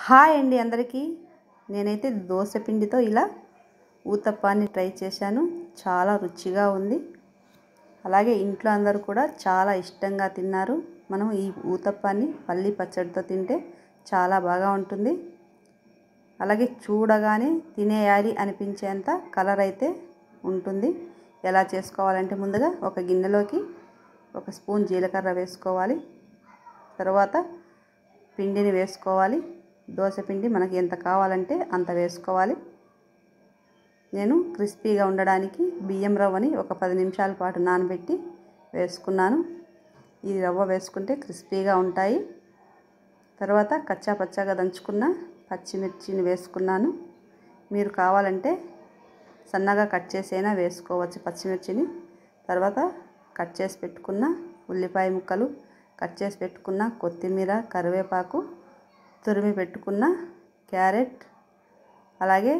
Hi అండి అందరికీ. నేనైతే దోస పిండితో ఇలా ఊతప్పాన్ని ట్రై చేశాను. చాలా రుచిగా ఉంది. అలాగే ఇంట్లో అందరూ కూడా చాలా ఇష్టంగా తిన్నారు. మనం ఈ ఊతప్పాన్ని పల్లి పచ్చడితో తింటే చాలా బాగా ఉంటుంది. అలాగే చూడగానే తినేయాలి అనిపించేంత కలర్ అయితే ఉంటుంది. ఎలా చేసుకోవాలంటే ముందుగా ఒక గిన్నెలోకి 1 స్పూన్ జీలకర్ర వేసుకోవాలి. తర్వాత పిండిని వేసుకోవాలి. దోస పిండి మనకి ఎంత కావాలంటే అంత వేసుకోవాలి. నేను క్రిస్పీగా ఉండడానికి బియ్యం రవ్వని ఒక 10 నిమిషాల పాటు నానబెట్టి వేసుకున్నాను. ఈ రవ్వ వేసుకుంటే క్రిస్పీగా ఉంటాయి. తర్వాత కచ్చా పచ్చాగా దంచుకున్న పచ్చిమిర్చిని వేసుకున్నాను. మీరు కావాలంటే సన్నగా కట్ చేసైనా వేసుకోవచ్చు పచ్చిమిర్చిని. తర్వాత కట్ చేసి పెట్టుకున్న ఉల్లిపాయ ముక్కలు, కట్ చేసి పెట్టుకున్న కొత్తిమీర, కరివేపాకు, తురిమి పెట్టుకున్న క్యారెట్, అలాగే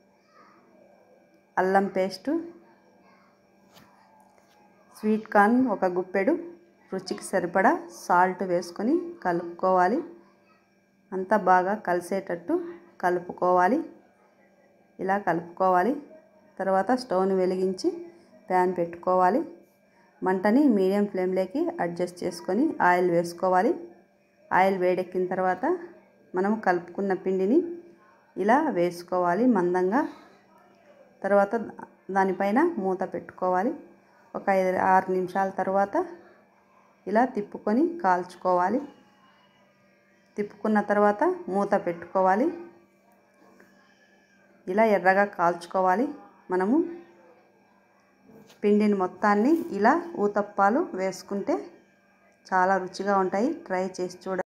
అల్లం పేస్టు, స్వీట్ కార్న్ ఒక గుప్పెడు, రుచికి సరిపడా సాల్ట్ వేసుకొని కలుపుకోవాలి. అంతా బాగా కలిసేటట్టు కలుపుకోవాలి. ఇలా కలుపుకోవాలి. తర్వాత స్టవ్ని వెలిగించి ప్యాన్ పెట్టుకోవాలి. మంటని మీడియం ఫ్లేమ్లోకి అడ్జస్ట్ చేసుకొని ఆయిల్ వేసుకోవాలి. ఆయిల్ వేడెక్కిన తర్వాత మనం కలుపుకున్న పిండిని ఇలా వేసుకోవాలి మందంగా. తర్వాత దానిపైన మూత పెట్టుకోవాలి. ఒక 5-6 నిమిషాల తర్వాత ఇలా తిప్పుకొని కాల్చుకోవాలి. తిప్పుకున్న తర్వాత మూత పెట్టుకోవాలి. ఇలా ఎర్రగా కాల్చుకోవాలి. మనము పిండిని మొత్తాన్ని ఇలా ఊతప్పాలు వేసుకుంటే చాలా రుచిగా ఉంటాయి. ట్రై చేసి చూడండి.